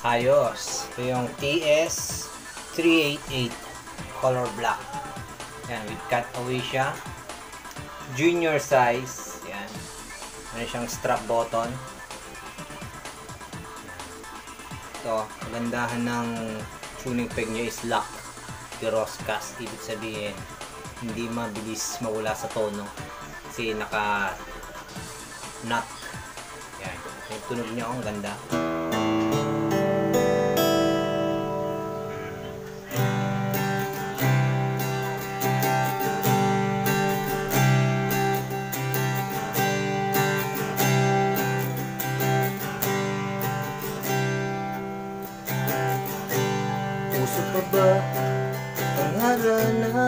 Ayos. Ito yung TS388 color black. Yan, with cutaway siya. Junior size. Yan. Meron siyang strap button. Ito, kagandahan ng tuning peg niya is lock. Giroscast. Ibig sabihin, hindi mabilis mawala sa tono. Kasi naka nut. Yan. Yung tunog niya, ang ganda. Puso pa ba ang harana?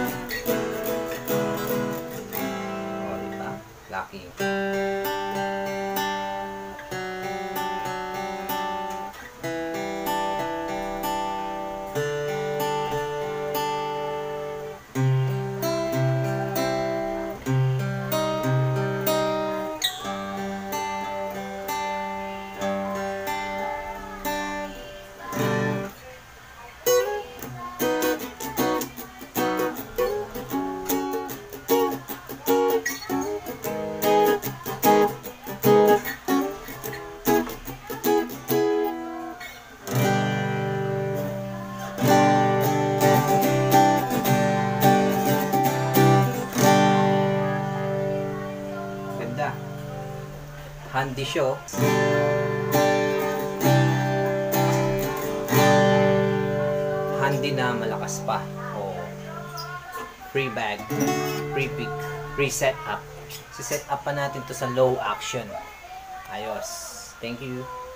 O, diba? Lucky. Ganda. Handy siya. Handy na malakas pa. O free bag, free pick, free setup. Si set up pa natin to sa low action. Ayos. Thank you.